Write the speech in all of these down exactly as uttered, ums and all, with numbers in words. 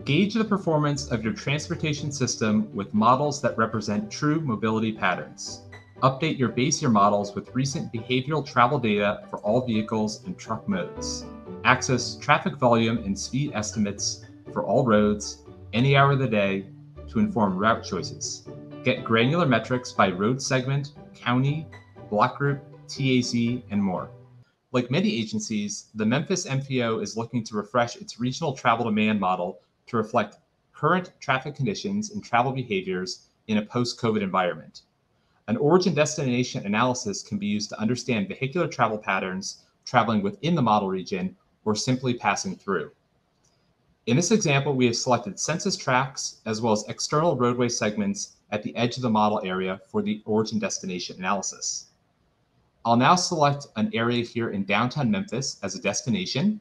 Gauge the performance of your transportation system with models that represent true mobility patterns. Update your base year models with recent behavioral travel data for all vehicles and truck modes. Access traffic volume and speed estimates for all roads, any hour of the day, to inform route choices. Get granular metrics by road segment, county, block group, T A Z, and more. Like many agencies, the Memphis M P O is looking to refresh its regional travel demand model to reflect current traffic conditions and travel behaviors in a post-COVID environment. An origin destination analysis can be used to understand vehicular travel patterns traveling within the model region or simply passing through. In this example, we have selected census tracts as well as external roadway segments at the edge of the model area for the origin destination analysis. I'll now select an area here in downtown Memphis as a destination.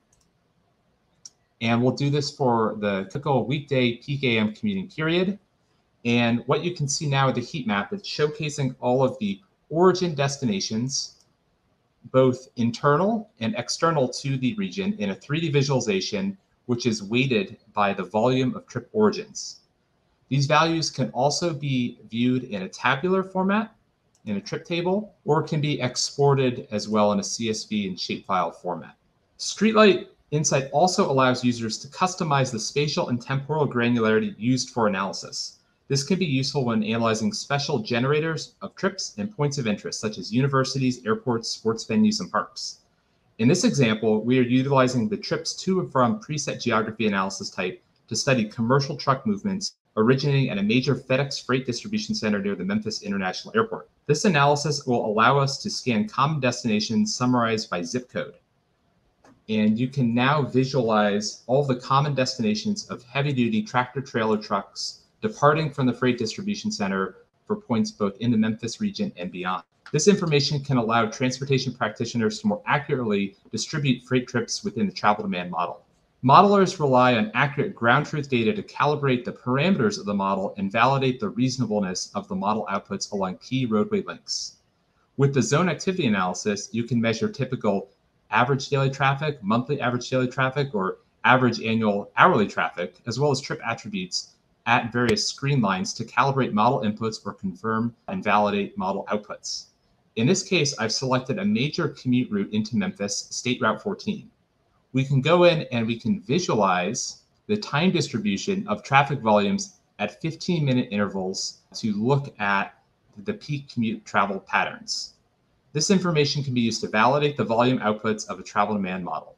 And we'll do this for the typical weekday peak A M commuting period. And what you can see now with the heat map is showcasing all of the origin destinations, both internal and external to the region in a three D visualization, which is weighted by the volume of trip origins. These values can also be viewed in a tabular format, in a trip table, or can be exported as well in a C S V and shapefile format. StreetLight InSight also allows users to customize the spatial and temporal granularity used for analysis. This can be useful when analyzing special generators of trips and points of interest, such as universities, airports, sports venues, and parks. In this example, we are utilizing the trips to and from preset geography analysis type to study commercial truck movements originating at a major FedEx freight distribution center near the Memphis International Airport. This analysis will allow us to scan common destinations summarized by zip code. And you can now visualize all the common destinations of heavy-duty tractor-trailer trucks departing from the freight distribution center for points both in the Memphis region and beyond. This information can allow transportation practitioners to more accurately distribute freight trips within the travel demand model. Modelers rely on accurate ground truth data to calibrate the parameters of the model and validate the reasonableness of the model outputs along key roadway links. With the zone activity analysis, you can measure typical average daily traffic, monthly average daily traffic, or average annual hourly traffic, as well as trip attributes at various screen lines to calibrate model inputs or confirm and validate model outputs. In this case, I've selected a major commute route into Memphis, State Route fourteen. We can go in and we can visualize the time distribution of traffic volumes at fifteen minute intervals to look at the peak commute travel patterns. This information can be used to validate the volume outputs of a travel demand model.